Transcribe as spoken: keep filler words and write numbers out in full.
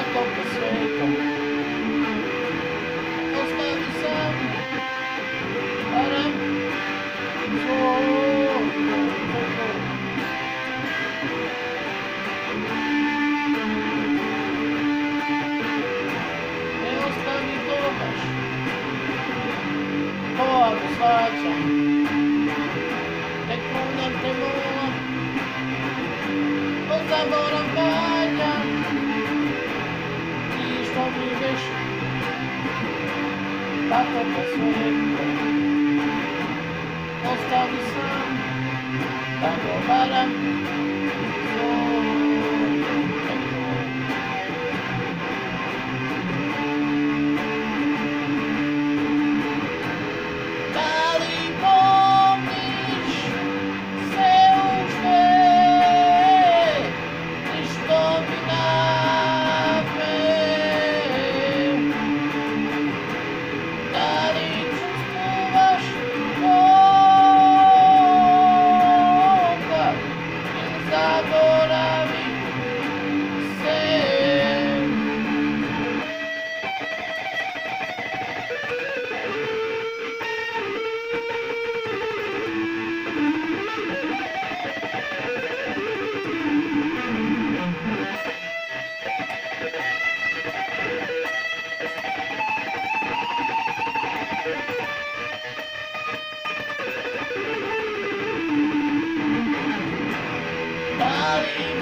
topo sveta ostavi sam barem svoj pokoj. Ne ostavi to baš, to ako svađam, tek kunem te mola, od zaborav valja, i što mi veš, tako po svetu, ostavi sam, tako barem svoj pokoj. Da li pomniš sve ušte i što mi napre? Da li čustvovaš Boga ili zaboravi se? Da li